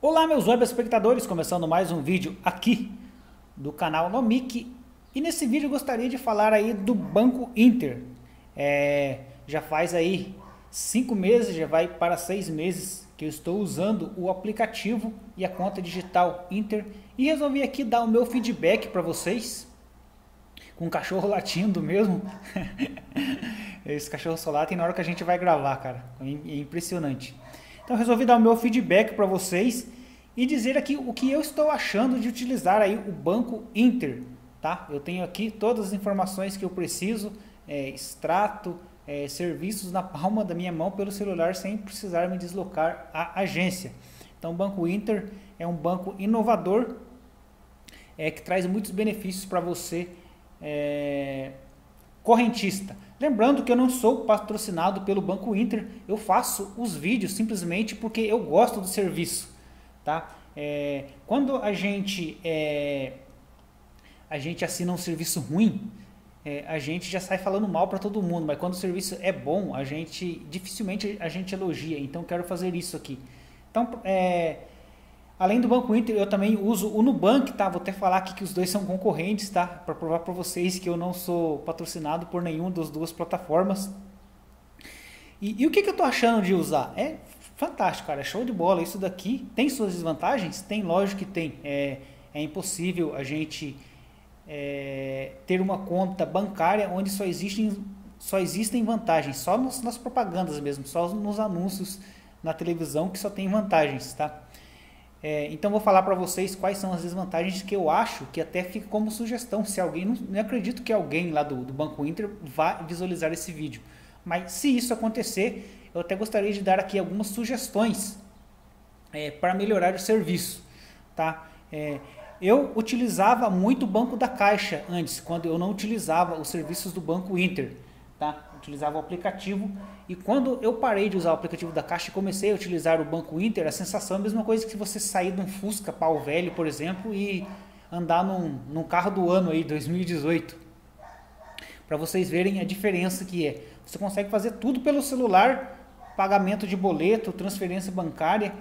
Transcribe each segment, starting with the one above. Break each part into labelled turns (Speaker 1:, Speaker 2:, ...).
Speaker 1: Olá meus web espectadores, começando mais um vídeo aqui do canal Nomic. E nesse vídeo eu gostaria de falar aí do Banco Inter. Já faz aí 5 meses, já vai para 6 meses que eu estou usando o aplicativo e a conta digital Inter. E resolvi aqui dar o meu feedback para vocês, com o cachorro latindo mesmo. Esse cachorro só late na hora que a gente vai gravar, cara, é impressionante. Então resolvi dar o meu feedback para vocês e dizer aqui o que eu estou achando de utilizar aí o Banco Inter, tá? Eu tenho aqui todas as informações que eu preciso, extrato, serviços na palma da minha mão pelo celular sem precisar me deslocar à agência. Então o Banco Inter é um banco inovador, que traz muitos benefícios para você, correntista. Lembrando que eu não sou patrocinado pelo Banco Inter, eu faço os vídeos simplesmente porque eu gosto do serviço, tá? Quando a gente assina um serviço ruim, a gente já sai falando mal para todo mundo, mas quando o serviço é bom, dificilmente a gente elogia. Então quero fazer isso aqui. Então, além do Banco Inter, eu também uso o Nubank, tá? Vou até falar aqui que os dois são concorrentes, tá? Para provar para vocês que eu não sou patrocinado por nenhuma das duas plataformas. E o que eu tô achando de usar? É fantástico, cara, é show de bola. Isso daqui tem suas desvantagens? Tem, lógico que tem. É impossível a gente ter uma conta bancária onde só existem vantagens, só nas propagandas mesmo, só nos anúncios na televisão que só tem vantagens, tá? Então vou falar para vocês quais são as desvantagens que eu acho, que até fica como sugestão, se alguém, não acredito que alguém lá do Banco Inter vá visualizar esse vídeo, mas se isso acontecer, eu até gostaria de dar aqui algumas sugestões para melhorar o serviço, tá? Eu utilizava muito o Banco da Caixa antes, quando eu não utilizava os serviços do Banco Inter, tá? Utilizava o aplicativo, e quando eu parei de usar o aplicativo da Caixa e comecei a utilizar o Banco Inter, a sensação é a mesma coisa que você sair de um Fusca pau velho, por exemplo, e andar num carro do ano aí, 2018, para vocês verem a diferença que é. Você consegue fazer tudo pelo celular, pagamento de boleto, transferência bancária,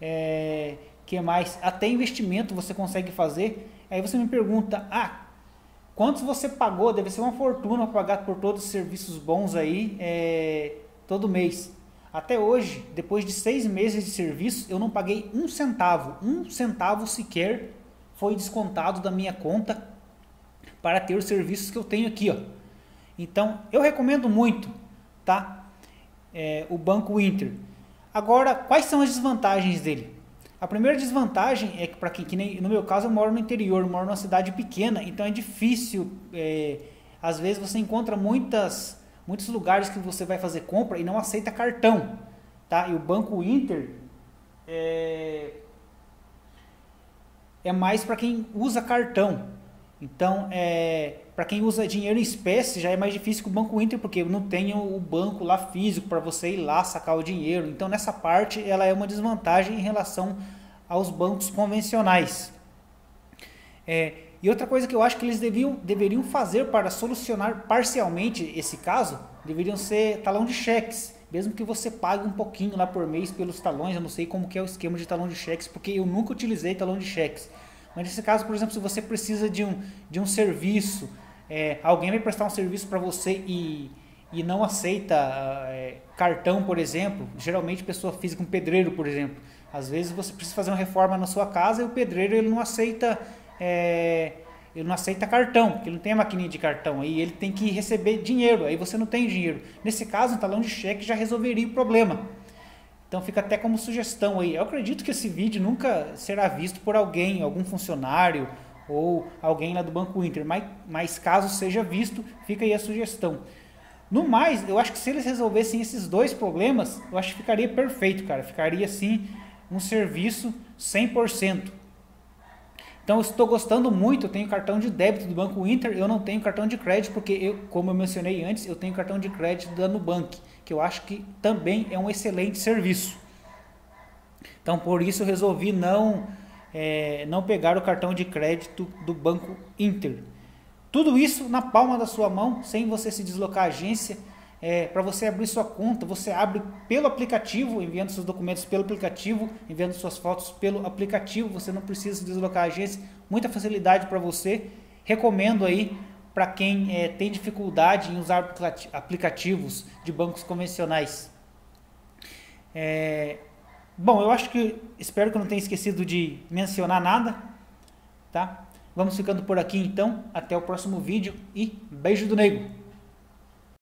Speaker 1: que mais? Até investimento você consegue fazer. Aí você me pergunta, quantos você pagou? Deve ser uma fortuna pagar por todos os serviços bons aí, todo mês. Até hoje, depois de 6 meses de serviço, eu não paguei um centavo sequer foi descontado da minha conta para ter os serviços que eu tenho aqui, ó. Então, eu recomendo muito, tá? O Banco Inter. Agora, quais são as desvantagens dele? A primeira desvantagem é que, para quem, que nem no meu caso, eu moro no interior, eu moro numa cidade pequena, então é difícil, às vezes você encontra muitos lugares que você vai fazer compra e não aceita cartão, tá? E o Banco Inter é mais para quem usa cartão. Então, para quem usa dinheiro em espécie, já é mais difícil que o Banco Inter, porque não tem o banco lá físico para você ir lá sacar o dinheiro. Então, nessa parte, ela é uma desvantagem em relação aos bancos convencionais. E outra coisa que eu acho que eles deveriam fazer para solucionar parcialmente esse caso, deveriam ser talão de cheques. Mesmo que você pague um pouquinho lá por mês pelos talões, eu não sei como que é o esquema de talão de cheques, porque eu nunca utilizei talão de cheques. Mas nesse caso, por exemplo, se você precisa de um serviço, alguém vai prestar um serviço para você e não aceita cartão, por exemplo, geralmente pessoa física, um pedreiro, por exemplo. Às vezes você precisa fazer uma reforma na sua casa e o pedreiro ele não aceita cartão, porque ele não tem a maquininha de cartão, aí ele tem que receber dinheiro, aí você não tem dinheiro. Nesse caso, um talão de cheque já resolveria o problema. Então fica até como sugestão aí. Eu acredito que esse vídeo nunca será visto por alguém, algum funcionário ou alguém lá do Banco Inter, mas caso seja visto, fica aí a sugestão. No mais, eu acho que se eles resolvessem esses dois problemas, eu acho que ficaria perfeito, cara. Ficaria assim um serviço 100%. Então eu estou gostando muito, eu tenho cartão de débito do Banco Inter, eu não tenho cartão de crédito, porque como eu mencionei antes, eu tenho cartão de crédito da Nubank, que eu acho que também é um excelente serviço. Então por isso eu resolvi não pegar o cartão de crédito do Banco Inter. Tudo isso na palma da sua mão, sem você se deslocar à agência. Para você abrir sua conta, você abre pelo aplicativo, enviando seus documentos pelo aplicativo, enviando suas fotos pelo aplicativo, você não precisa deslocar a agência, muita facilidade para você. Recomendo aí para quem tem dificuldade em usar aplicativos de bancos convencionais. Bom, espero que eu não tenha esquecido de mencionar nada, tá? Vamos ficando por aqui então, até o próximo vídeo e beijo do Nego!